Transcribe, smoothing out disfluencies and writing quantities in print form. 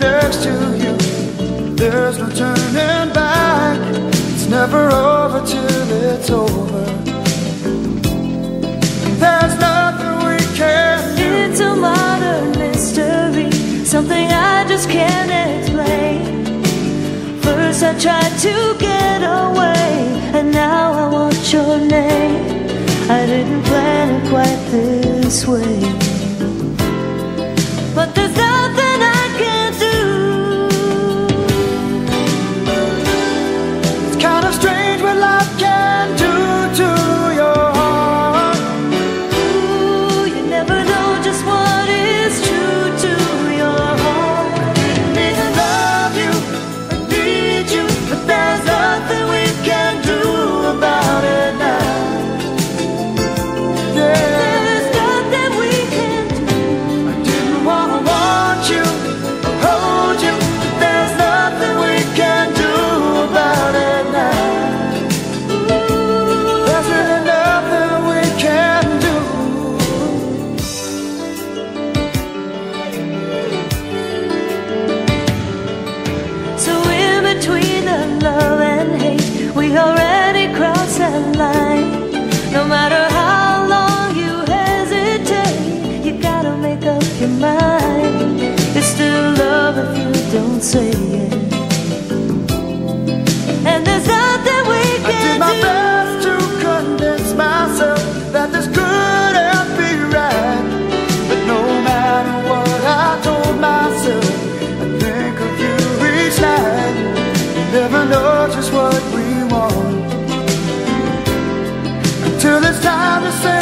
next to you. There's no turning back. It's never over till it's over. There's nothing we can do. It's a modern mystery, something I just can't explain. First I tried to get away, and now I want your name. I didn't plan it quite this way, but there's nothing I can do. It's kind of strange what life can do to your heart. Ooh, you never know just what is true to your heart. I didn't need to love you, I need you, but there's nothing we can do about it now. There's nothing we can do. I didn't wanna want you or hold you, but there's nothing we can do about it now. There's really nothing we can do. So in between the love and hate, we already crossed that line. No matter how long you hesitate, you gotta make up your mind. It's still love if you don't say it, and there's nothing we I did can my do. best to convince myself that this couldn't be right, but no matter what I told myself, I think of you each night. You never know just what we want until it's time to say